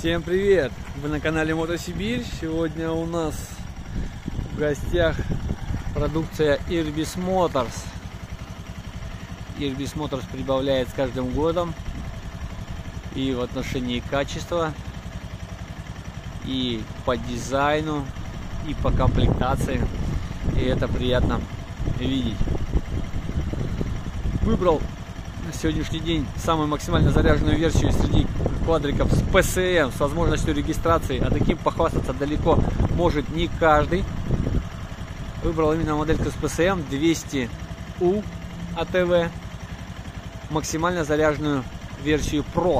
Всем привет! Вы на канале Мотосибирь. Сегодня у нас в гостях продукция Irbis Motors. Irbis Motors прибавляет с каждым годом и в отношении качества, и по дизайну, и по комплектации. И это приятно видеть. Выбрал на сегодняшний день самую максимально заряженную версию среди квадриков с ПСМ, с возможностью регистрации, а таким похвастаться далеко может не каждый. Выбрал именно модельку с ПСМ 200U ATV, максимально заряженную версию Pro.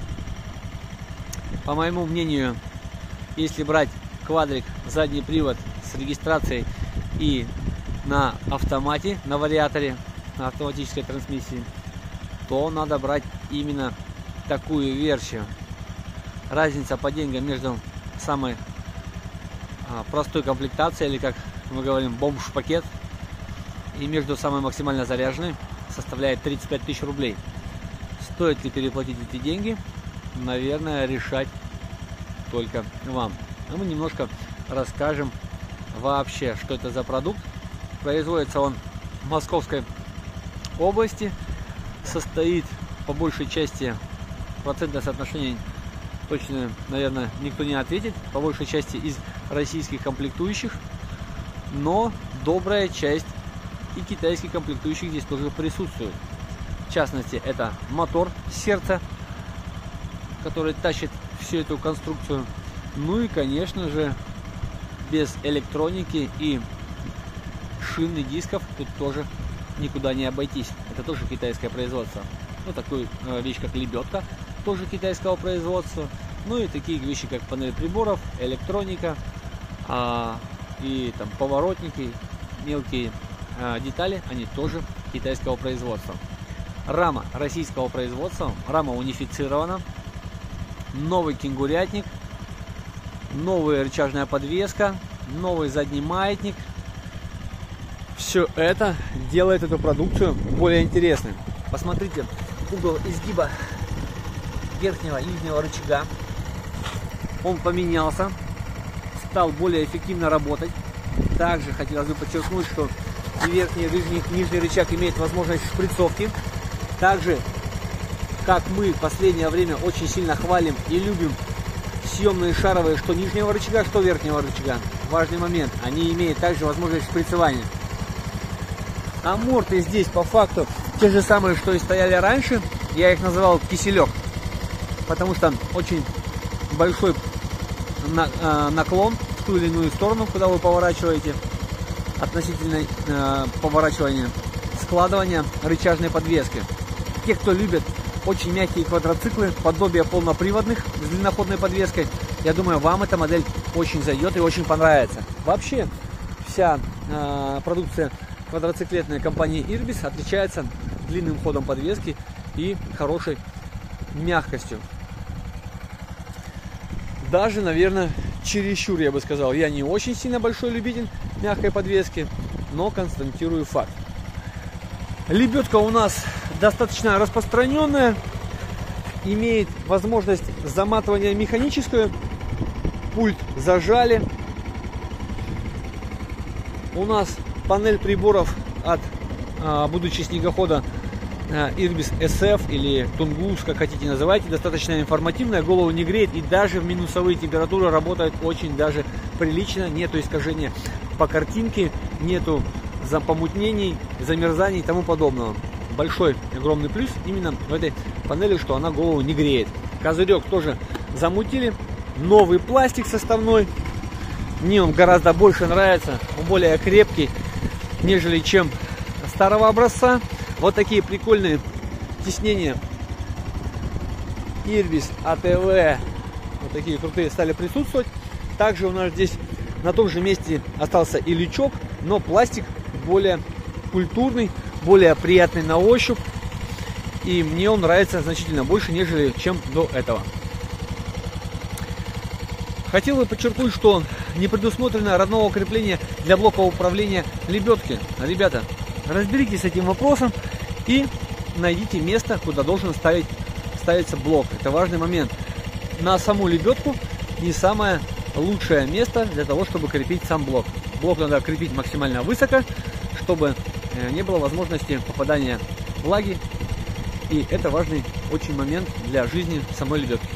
По моему мнению, если брать квадрик задний привод с регистрацией и на автомате, на вариаторе, на автоматической трансмиссии, то надо брать именно такую версию. Разница по деньгам между самой простой комплектацией, или как мы говорим, бомж-пакет, и между самой максимально заряженной составляет 35 тысяч рублей. Стоит ли переплатить эти деньги? Наверное, решать только вам. А мы немножко расскажем вообще, что это за продукт. Производится он в Московской области, состоит по большей части, процентное соотношение точно, наверное, никто не ответит, по большей части из российских комплектующих, но добрая часть и китайских комплектующих здесь тоже присутствует. В частности, это мотор сердца, который тащит всю эту конструкцию. Ну и, конечно же, без электроники и шин и дисков тут тоже никуда не обойтись. Это тоже китайское производство. Ну, такую вещь, как лебедка, тоже китайского производства. Ну и такие вещи, как панель приборов, электроника, и там поворотники, мелкие детали, они тоже китайского производства. Рама российского производства, рама унифицирована, новый кенгурятник, новая рычажная подвеска, новый задний маятник. Все это делает эту продукцию более интересной. Посмотрите, угол изгиба верхнего и нижнего рычага, он поменялся, стал более эффективно работать. Также хотелось бы подчеркнуть, что и верхний, и нижний рычаг имеет возможность шприцовки. Также, как мы в последнее время очень сильно хвалим и любим съемные шаровые, что нижнего рычага, что верхнего рычага. Важный момент, они имеют также возможность шприцевания. Аморты здесь по факту те же самые, что и стояли раньше. Я их называл киселек, потому что очень большой наклон в ту или иную сторону, куда вы поворачиваете, относительно поворачивания, складывания рычажной подвески. Те, кто любит очень мягкие квадроциклы, подобие полноприводных с длинноходной подвеской, я думаю, вам эта модель очень зайдет и очень понравится. Вообще, вся продукция квадроциклетной компании Irbis отличается длинным ходом подвески и хорошей мягкостью. Даже, наверное, чересчур, я бы сказал. Я не очень сильно большой любитель мягкой подвески, но констатирую факт. Лебедка у нас достаточно распространенная, имеет возможность заматывания механическую. Пульт зажали. У нас панель приборов от, будучи снегохода, Irbis SF или Тунгус, как хотите называйте, достаточно информативная, голову не греет и даже в минусовые температуры работает очень даже прилично, нету искажения по картинке, нету помутнений, замерзаний и тому подобного. Большой огромный плюс именно в этой панели, что она голову не греет. Козырек тоже замутили, новый пластик составной, мне он гораздо больше нравится, он более крепкий, нежели чем старого образца. Вот такие прикольные тиснения Irbis ATV, вот такие крутые стали присутствовать. Также у нас здесь на том же месте остался и лючок, но пластик более культурный, более приятный на ощупь. И мне он нравится значительно больше, нежели чем до этого. Хотел бы подчеркнуть, что не предусмотрено родного крепления для блока управления лебедки. Ребята, разберитесь с этим вопросом и найдите место, куда должен ставиться блок. Это важный момент. на саму лебедку не самое лучшее место для того, чтобы крепить сам блок. Блок надо крепить максимально высоко, чтобы не было возможности попадания влаги. И это важный очень момент для жизни самой лебедки.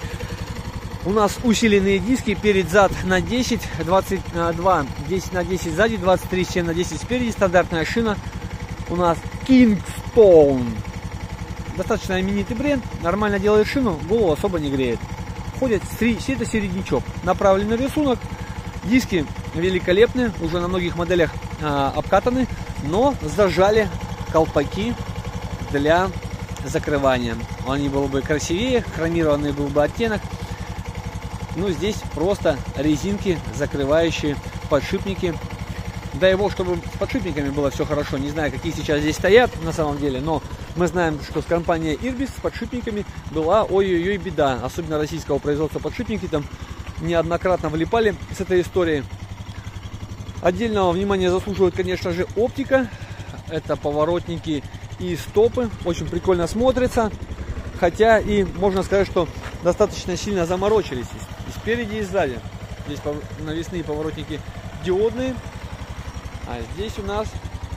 У нас усиленные диски перед-зад на 10, 22, 10 на 10 сзади, 23, 7 на 10 спереди. Стандартная шина у нас Kingston. Достаточно именитый бренд, нормально делает шину, голову особо не греет. Входит это середнячок. Направленный рисунок. Диски великолепные, уже на многих моделях обкатаны, но зажали колпаки для закрывания. Они были бы красивее, хромированный был бы оттенок. Ну, здесь просто резинки, закрывающие подшипники. Дай бог, чтобы с подшипниками было все хорошо. Не знаю, какие сейчас здесь стоят на самом деле, но мы знаем, что с компанией Irbis с подшипниками была ой-ой-ой беда. Особенно российского производства подшипники там неоднократно влипали с этой историей. Отдельного внимания заслуживает, конечно же, оптика. Это поворотники и стопы. Очень прикольно смотрится. Хотя и можно сказать, что достаточно сильно заморочились и спереди, и сзади. Здесь навесные поворотники диодные. А здесь у нас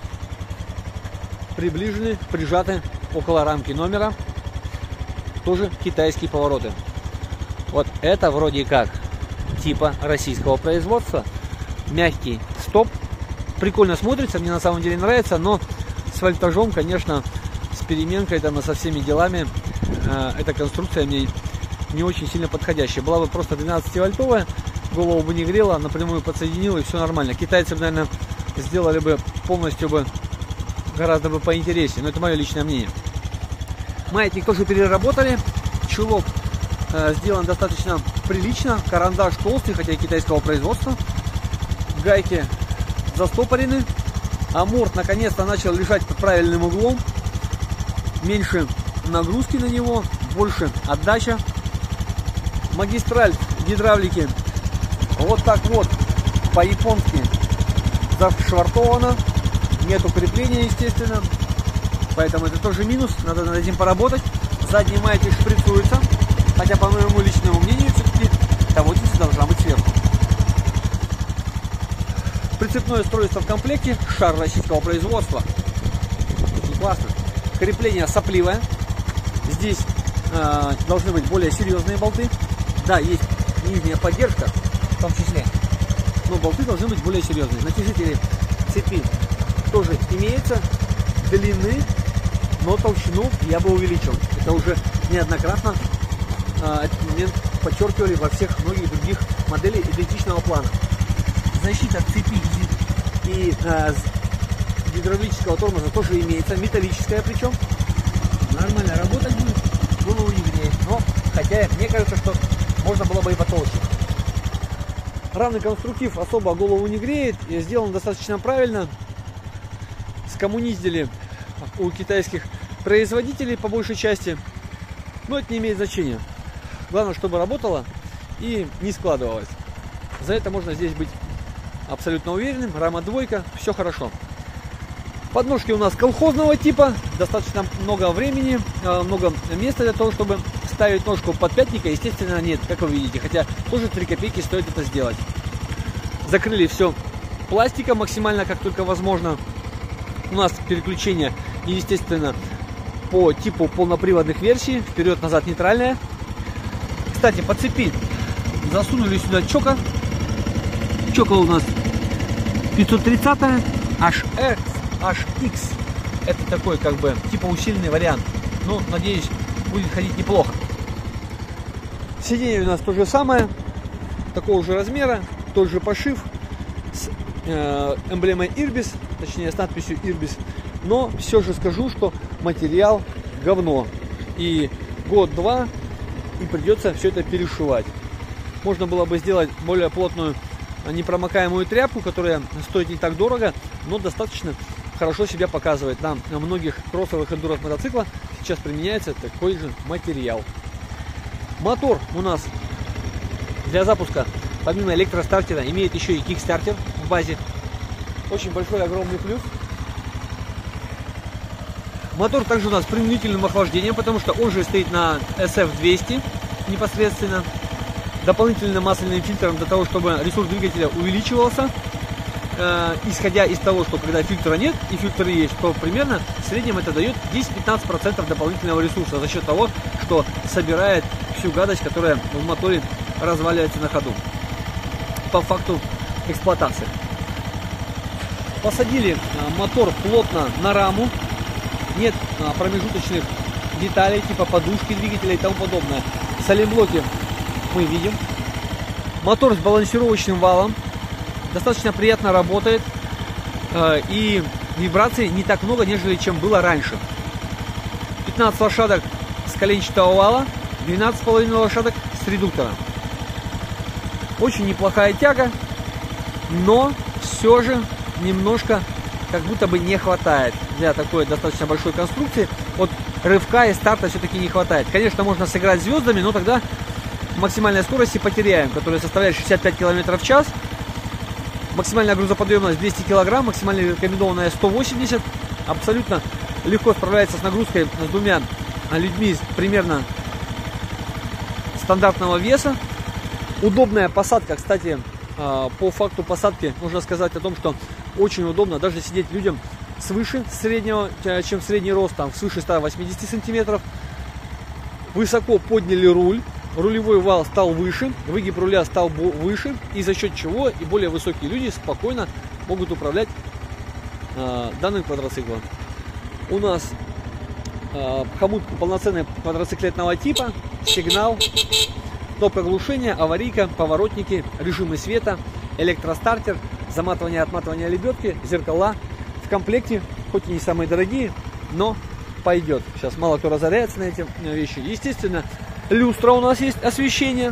приближены, прижаты около рамки номера. Тоже китайские повороты. Вот это вроде как типа российского производства. Мягкий стоп. Прикольно смотрится, мне на самом деле нравится, но с вольтажом, конечно, с переменкой там и со всеми делами эта конструкция мне не очень сильно подходящая. Была бы просто 12-вольтовая, голову бы не грела, напрямую подсоединил и все нормально. Китайцы, наверное, сделали бы полностью бы гораздо бы поинтереснее, но это мое личное мнение. Маятник тоже переработали, чулок сделан достаточно прилично, карандаш толстый, хотя и китайского производства, гайки застопорены, аморт наконец-то начал лежать под правильным углом, меньше нагрузки на него, больше отдача. Магистраль гидравлики вот так вот по-японски зашвартована, нету крепления, естественно, поэтому это тоже минус, надо над этим поработать. Задний маятник шприцуется, хотя по моему личному мнению все-таки тавотица должна быть сверху. Прицепное устройство в комплекте, шар российского производства, очень классно. Крепление сопливое, здесь должны быть более серьезные болты. Да, есть нижняя поддержка в том числе, но болты должны быть более серьезные. Натяжители цепи тоже имеются, длины, но толщину я бы увеличил. Это уже неоднократно этот момент подчеркивали во всех многих других моделей идентичного плана. Защита цепи и гидравлического тормоза тоже имеется, металлическая причем. Нормально работать будет, голову не греет. Но, хотя мне кажется, что можно было бы и потолще. Равный конструктив особо голову не греет, и сделан достаточно правильно. Скоммуниздили у китайских производителей по большей части, но это не имеет значения. Главное, чтобы работало и не складывалось. За это можно здесь быть абсолютно уверенным. Рама двойка, все хорошо. Подножки у нас колхозного типа, достаточно много времени, много места для того, чтобы ставить ножку под пятника. Естественно, нет, как вы видите, хотя тоже 3 копейки стоит это сделать. Закрыли все пластиком максимально, как только возможно. У нас переключение, естественно, по типу полноприводных версий, вперед-назад нейтральная. Кстати, по цепи засунули сюда чока. Чока у нас 530 HX. Это такой как бы типа усиленный вариант. Ну, надеюсь, будет ходить неплохо. Сиденье у нас то же самое, такого же размера, тот же пошив с эмблемой Irbis, точнее с надписью Irbis. Но все же скажу, что материал говно. И год-два и придется все это перешивать. Можно было бы сделать более плотную непромокаемую тряпку, которая стоит не так дорого, но достаточно хорошо себя показывает. На многих кроссовых эндуро мотоциклах сейчас применяется такой же материал. Мотор у нас для запуска помимо электростартера имеет еще и кикстартер в базе. Очень большой, огромный плюс. Мотор также у нас с принудительным охлаждением, потому что он же стоит на SF200 непосредственно, дополнительным масляным фильтром для того, чтобы ресурс двигателя увеличивался, исходя из того, что когда фильтра нет и фильтры есть, то примерно в среднем это дает 10-15% дополнительного ресурса за счет того, что собирает всю гадость, которая в моторе разваливается на ходу по факту эксплуатации. Посадили мотор плотно на раму, нет промежуточных деталей типа подушки двигателя и тому подобное. Сайлентблоки мы видим. Мотор с балансировочным валом. Достаточно приятно работает. И вибраций не так много, нежели чем было раньше. 15 лошадок с коленчатого вала, 12,5 лошадок с редуктора. Очень неплохая тяга, но все же немножко как будто бы не хватает для такой достаточно большой конструкции. Вот рывка и старта все-таки не хватает. Конечно, можно сыграть звездами, но тогда максимальной скорости потеряем, которая составляет 65 км в час. Максимальная грузоподъемность 200 кг, максимальная рекомендованная 180. Абсолютно легко справляется с нагрузкой с двумя людьми примерно стандартного веса. Удобная посадка, кстати, по факту посадки можно сказать о том, что очень удобно даже сидеть людям свыше среднего, чем средний рост, там свыше 180 сантиметров. Высоко подняли руль, рулевой вал стал выше, выгиб руля стал выше, и за счет чего и более высокие люди спокойно могут управлять данным квадроциклом. У нас хомут полноценный квадроциклетного типа, сигнал, кнопка глушения, аварийка, поворотники, режимы света, электростартер, заматывание, отматывание лебедки, зеркала. В комплекте, хоть и не самые дорогие, но пойдет. Сейчас мало кто разоряется на эти вещи. Естественно, люстра у нас есть, освещение,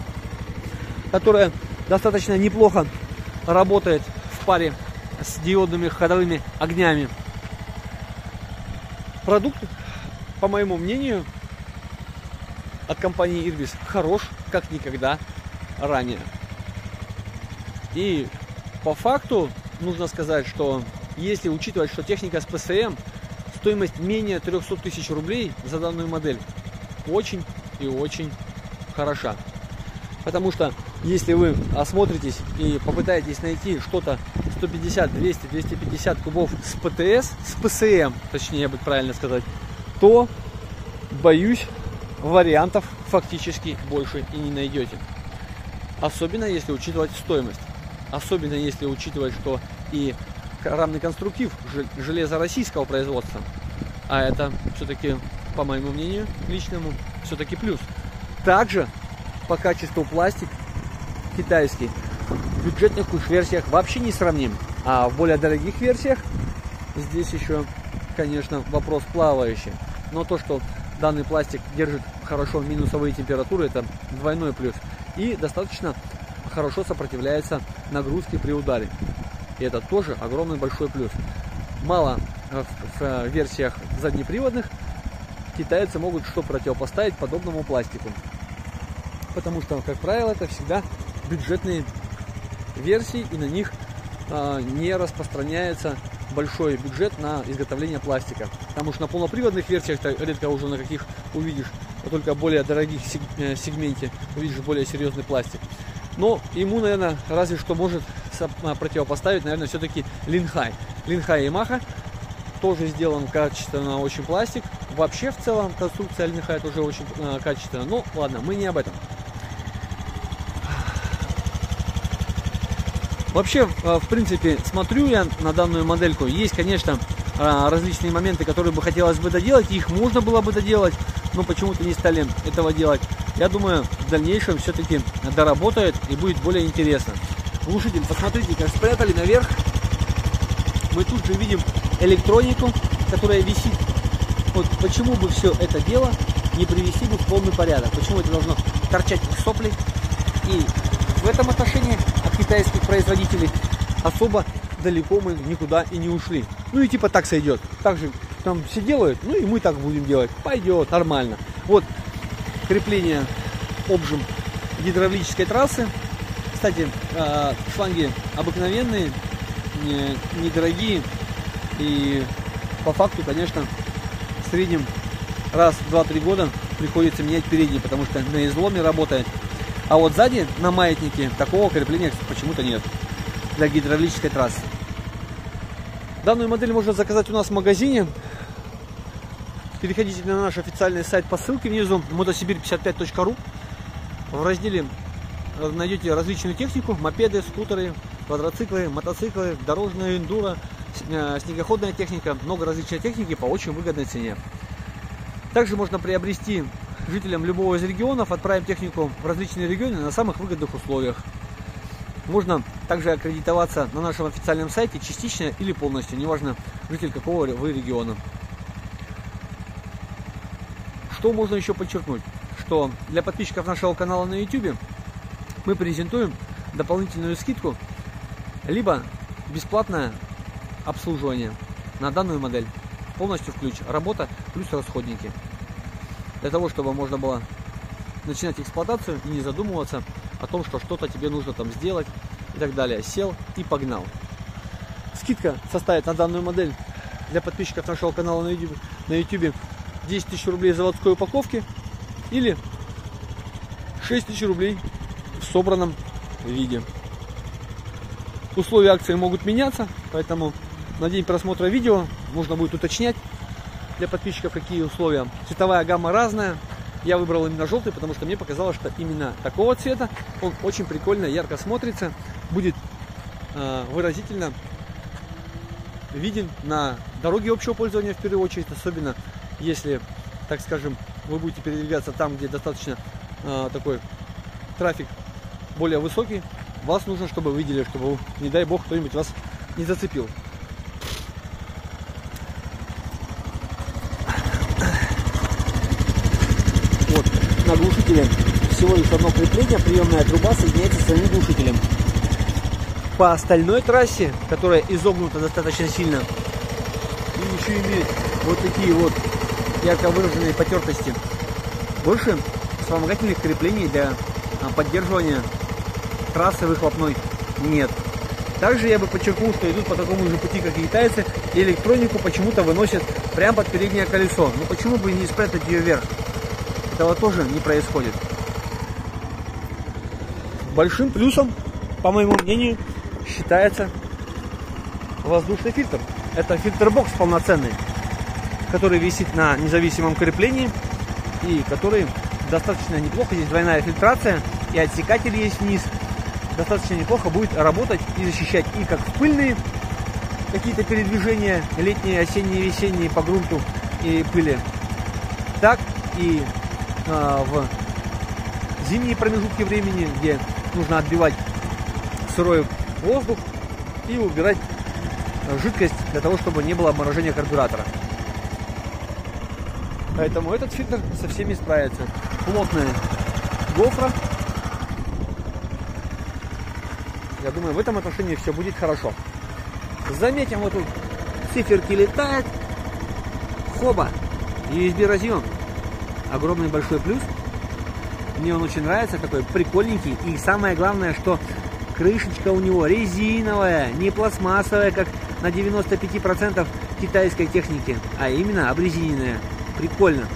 которое достаточно неплохо работает в паре с диодными ходовыми огнями. Продукт, по моему мнению, от компании Irbis хорош, как никогда ранее. И по факту нужно сказать, что если учитывать, что техника с ПСМ, стоимость менее 300 тысяч рублей за данную модель очень и очень хороша. Потому что если вы осмотритесь и попытаетесь найти что-то 150, 200, 250 кубов с ПТС, с ПСМ, точнее будет правильно сказать, то, боюсь, вариантов фактически больше и не найдете. Особенно если учитывать стоимость. Особенно если учитывать, что и рамный конструктив железа российского производства. А это все-таки, по моему мнению, личному, все-таки плюс. Также по качеству пластик китайский в бюджетных версиях вообще не сравним. А в более дорогих версиях здесь еще, конечно, вопрос плавающий. Но то, что данный пластик держит хорошо минусовые температуры, это двойной плюс. И достаточно хорошо сопротивляется нагрузке при ударе. И это тоже огромный большой плюс. Мало в версиях заднеприводных китайцы могут что противопоставить подобному пластику. Потому что, как правило, это всегда бюджетные версии, и на них не распространяется большой бюджет на изготовление пластика. Потому что на полноприводных версиях редко уже на каких увидишь, а только более дорогих сегменте увидишь более серьезный пластик. Но ему, наверное, разве что может противопоставить, наверное, все-таки Линхай. Линхай Ямаха тоже сделан качественно очень пластик. Вообще, в целом, конструкция Линхай тоже очень качественная. Но ладно, мы не об этом. Вообще, в принципе, смотрю я на данную модельку. Есть, конечно, различные моменты, которые бы хотелось бы доделать. Их можно было бы доделать, но почему-то не стали этого делать. Я думаю, в дальнейшем все-таки доработает и будет более интересно. Глушитель, посмотрите, как спрятали наверх. Мы тут же видим электронику, которая висит. Вот почему бы все это дело не привести бы в полный порядок? Почему это должно торчать как сопли? И в этом отношении от китайских производителей особо далеко мы никуда и не ушли. Ну и типа так сойдет. Так же там все делают, ну и мы так будем делать. Пойдет, нормально. Вот крепление обжим гидравлической трассы. Кстати, шланги обыкновенные, недорогие. И по факту, конечно, в среднем раз в 2-3 года приходится менять передний, потому что на изломе работает. А вот сзади на маятнике такого крепления почему-то нет для гидравлической трассы. Данную модель можно заказать у нас в магазине. Переходите на наш официальный сайт по ссылке внизу, motosibir55.ru. В разделе найдете различную технику: мопеды, скутеры, квадроциклы, мотоциклы, дорожная эндуро, снегоходная техника, много различной техники по очень выгодной цене. Также можно приобрести жителям любого из регионов, отправим технику в различные регионы на самых выгодных условиях. Можно также аккредитоваться на нашем официальном сайте частично или полностью, неважно, житель какого вы региона. Что можно еще подчеркнуть? Что для подписчиков нашего канала на YouTube мы презентуем дополнительную скидку, либо бесплатное обслуживание на данную модель. Полностью в ключ. Работа плюс расходники. Для того, чтобы можно было начинать эксплуатацию и не задумываться о том, что что-то тебе нужно там сделать и так далее. Сел и погнал. Скидка составит на данную модель для подписчиков нашего канала на YouTube 10 тысяч рублей заводской упаковки или 6 тысяч рублей в собранном виде. Условия акции могут меняться, поэтому на день просмотра видео нужно будет уточнять для подписчиков, какие условия. Цветовая гамма разная. Я выбрал именно желтый, потому что мне показалось, что именно такого цвета он очень прикольно, ярко смотрится, будет выразительно виден на дороге общего пользования в первую очередь, особенно если, так скажем, вы будете передвигаться там, где достаточно такой трафик более высокий. Вас нужно, чтобы вы видели, чтобы, не дай бог, кто-нибудь вас не зацепил. Вот, на глушителе всего лишь одно крепление, приемная труба соединяется с самим глушителем. По остальной трассе, которая изогнута достаточно сильно, и еще имеет вот такие вот ярко выраженные потертости, больше вспомогательных креплений для поддерживания трассы выхлопной нет. Также я бы подчеркнул, что идут по такому же пути, как и китайцы, и электронику почему-то выносят прямо под переднее колесо. Ну почему бы не спрятать ее вверх? Этого тоже не происходит. Большим плюсом, по моему мнению, считается воздушный фильтр. Это фильтр-бокс полноценный, который висит на независимом креплении и который достаточно неплохо. Здесь двойная фильтрация и отсекатель есть вниз. Достаточно неплохо будет работать и защищать и как в пыльные какие-то передвижения, летние, осенние, весенние по грунту и пыли, так и в зимние промежутки времени, где нужно отбивать сырой воздух и убирать жидкость для того, чтобы не было обморожения карбюратора. Поэтому этот фильтр со всеми справится. Плотная гофра. Я думаю, в этом отношении все будет хорошо. Заметим, вот тут циферки летают. Хоба! USB разъем. Огромный большой плюс. Мне он очень нравится, такой прикольненький. И самое главное, что крышечка у него резиновая, не пластмассовая, как на 95% китайской техники, а именно обрезиненная. Прикольно.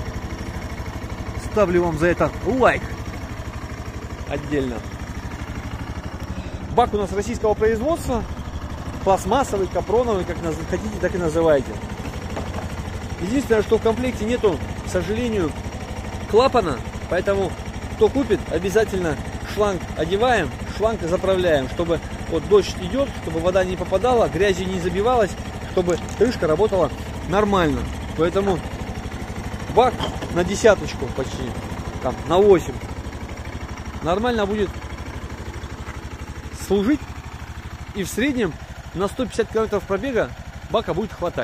Ставлю вам за это лайк. Отдельно. Бак у нас российского производства. Пластмассовый, капроновый, как хотите, так и называйте. Единственное, что в комплекте нету, к сожалению, клапана. Поэтому, кто купит, обязательно шланг одеваем, шланг заправляем, чтобы вот дождь идет, чтобы вода не попадала, грязью не забивалась, чтобы крышка работала нормально. Поэтому бак на десяточку почти, там, на 8. Нормально будет служить, и в среднем на 150 километров пробега бака будет хватать.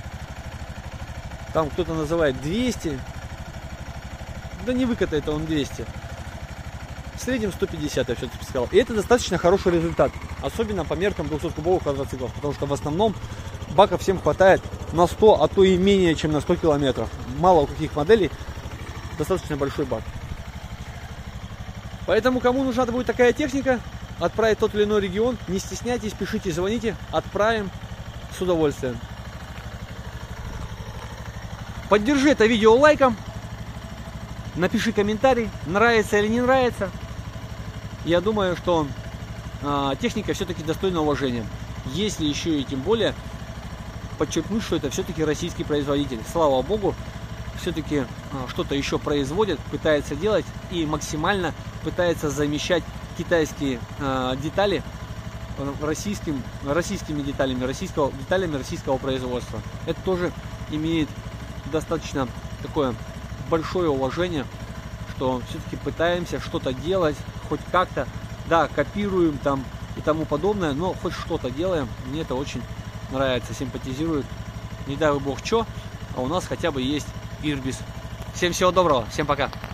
Там кто-то называет 200, да не выкатает он 200. В среднем 150, я все-таки сказал. И это достаточно хороший результат, особенно по меркам 200-кубовых квадроциклов, потому что в основном бака всем хватает на 100, а то и менее чем на 100 километров. Мало у каких моделей достаточно большой бак. Поэтому, кому нужна будет такая техника, отправить в тот или иной регион, не стесняйтесь, пишите, звоните, отправим с удовольствием. Поддержи это видео лайком, Напиши комментарий, нравится или не нравится. Я думаю, что техника все-таки достойна уважения. Если еще и тем более подчеркнуть, что это все-таки российский производитель. Слава богу, все-таки что-то еще производит, пытается делать и максимально пытается замещать китайские детали российскими деталями российского производства. Это тоже имеет достаточно такое большое уважение, что все-таки пытаемся что-то делать, хоть как-то, да, копируем там и тому подобное, но хоть что-то делаем. Мне это очень нравится, симпатизирует. Не дай бог что, а у нас хотя бы есть Ирбис. Всем всего доброго, всем пока.